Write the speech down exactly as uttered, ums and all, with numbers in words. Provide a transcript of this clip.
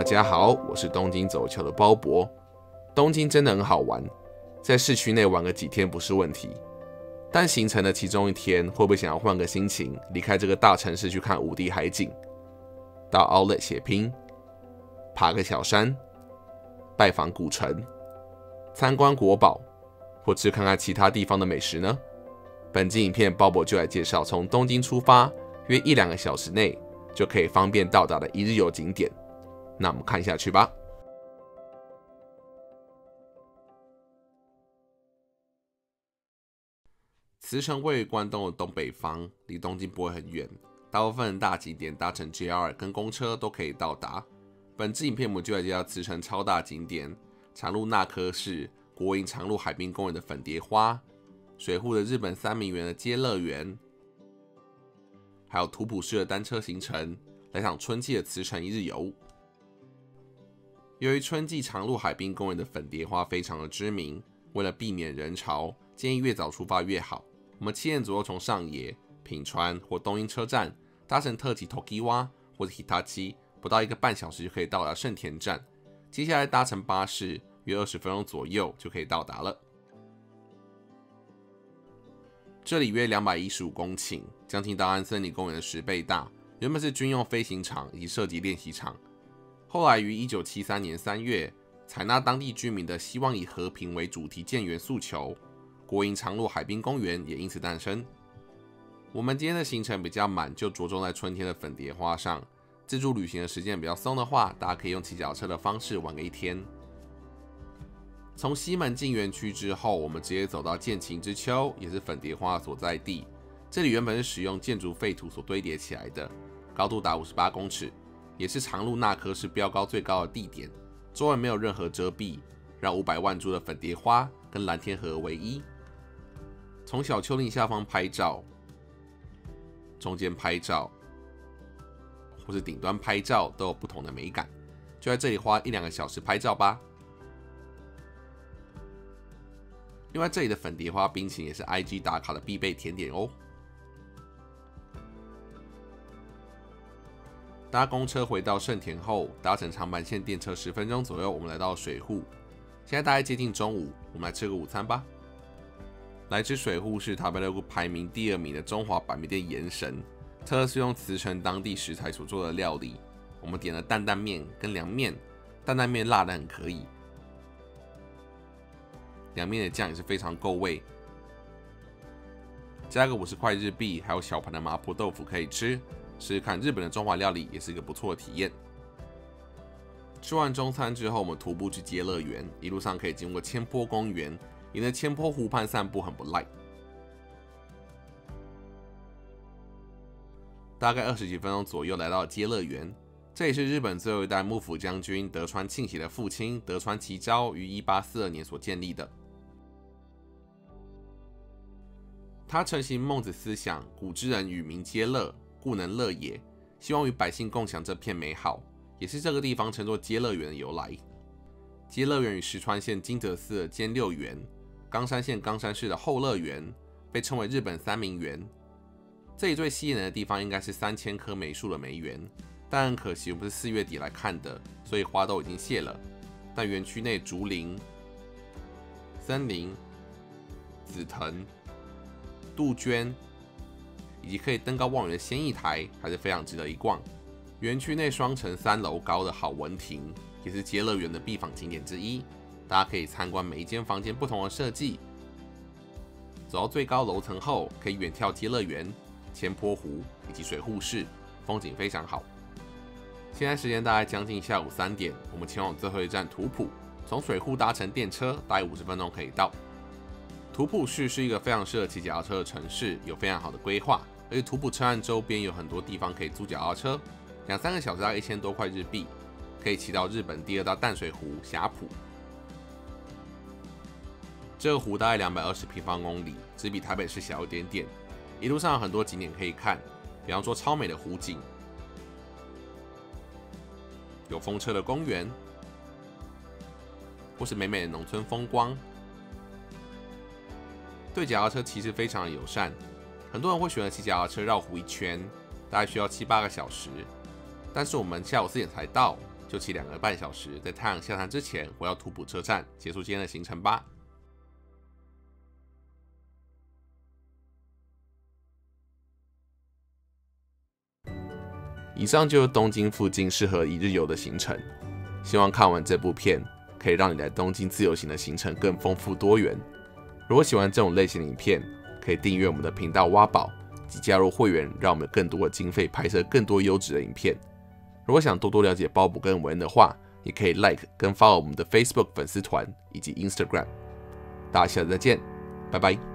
大家好，我是东京走桥的鲍勃。东京真的很好玩，在市区内玩个几天不是问题。但行程的其中一天，会不会想要换个心情，离开这个大城市去看五 D 海景，到 Outlet 血拼，爬个小山，拜访古城，参观国宝，或吃看看其他地方的美食呢？本集影片鲍勃就来介绍从东京出发，约一两个小时内就可以方便到达的一日游景点。那我们看下去吧。茨城位于关东的东北方，离东京不会很远，大部分的大景点搭乘 J R 跟公车都可以到达。本支影片我们就来介绍茨城超大景点长鹿那科市、国营长鹿海滨公园的粉蝶花、水户的日本三名园的街乐园，还有图普市的单车行程，来场春季的茨城一日游。由于春季长鹿海滨公园的粉蝶花非常的知名，为了避免人潮，建议越早出发越好。我们七点左右从上野、品川或东京车站搭乘特急 Tokiwa 或者 Hitachi， 不到一个半小时就可以到达盛田站。接下来搭乘巴士，约二十分钟左右就可以到达了。这里约两百一十五公顷，将近大安森林公园的十倍大，原本是军用飞行场以及射击练习场。后来于一九七三年三月，采纳当地居民的希望以和平为主题建园诉求，国营长鹿海滨公园也因此诞生。我们今天的行程比较满，就着重在春天的粉蝶花上。自助旅行的时间比较松的话，大家可以用骑脚车的方式玩个一天。从西门进园区之后，我们直接走到剑琴之丘，也是粉蝶花的所在地。这里原本是使用建筑废土所堆叠起来的，高度达五十八公尺，也是长鹿那科市标高最高的地点。周围没有任何遮蔽，让五百万株的粉蝶花跟蓝天合而为一。从小丘陵下方拍照，中间拍照，或是顶端拍照，都有不同的美感。就在这里花一两个小时拍照吧。另外，这里的粉蝶花冰淇淋也是 I G 打卡的必备甜点哦。搭公车回到盛田后，搭乘长阪线电车十分钟左右，我们来到水户。现在大概接近中午，我们来吃个午餐吧。来吃水户是 Tabelog 排名第二名的中华板面店盐神，特是用茨城当地食材所做的料理。我们点了担担面跟凉面，担担面辣的很可以，凉面的酱也是非常够味。加个五十块日币，还有小盘的麻婆豆腐可以吃。试试看日本的中华料理也是一个不错的体验。吃完中餐之后，我们徒步去街乐园，一路上可以经过千坡公园，沿着千坡湖畔散步很不赖。大概二十几分钟左右来到街乐园，这里是日本最后一代幕府将军德川庆喜的父亲德川齐昭于一八四二年所建立的。他承袭孟子思想，古之人与民皆乐，故能乐也，希望与百姓共享这片美好，也是这个地方称作街乐园的由来。街乐园与石川县金泽市的兼六园、冈山县冈山市的后乐园被称为日本三名园。这里最吸引人的地方应该是三千棵梅树的梅园，但很可惜我们是四月底来看的，所以花都已经谢了。但园区内竹林、森林、紫藤、杜鹃以及可以登高望远的仙艺台，还是非常值得一逛。园区内双层三楼高的好文亭，也是街乐园的必访景点之一。大家可以参观每一间房间不同的设计。走到最高楼层后，可以远眺街乐园、千坡湖以及水户市，风景非常好。现在时间大概将近下午三点，我们前往最后一站图普，从水户搭乘电车，大概五十分钟可以到。图普市是一个非常适合骑脚踏车的城市，有非常好的规划。而且图普车站周边有很多地方可以租脚踏车，两三个小时大概一千多块日币，可以骑到日本第二大淡水湖霞浦。这个湖大概两百二十平方公里，只比台北市小一点点。一路上有很多景点可以看，比方说超美的湖景，有风车的公园，或是美美的农村风光。对脚踏车骑士非常的友善。很多人会选择骑脚踏车绕湖一圈，大概需要七八个小时。但是我们下午四点才到， 就骑两个半小时，在太阳下山之前回到图普车站，结束今天的行程吧。以上就是东京附近适合一日游的行程。希望看完这部片，可以让你来东京自由行的行程更丰富多元。如果喜欢这种类型的影片，可以订阅我们的频道挖宝及加入会员，让我们有更多的经费拍摄更多优质的影片。如果想多多了解鲍勃跟韦恩的话，也可以 like 跟 follow 我们的 Facebook 粉丝团以及 Instagram。大家下次再见，拜拜。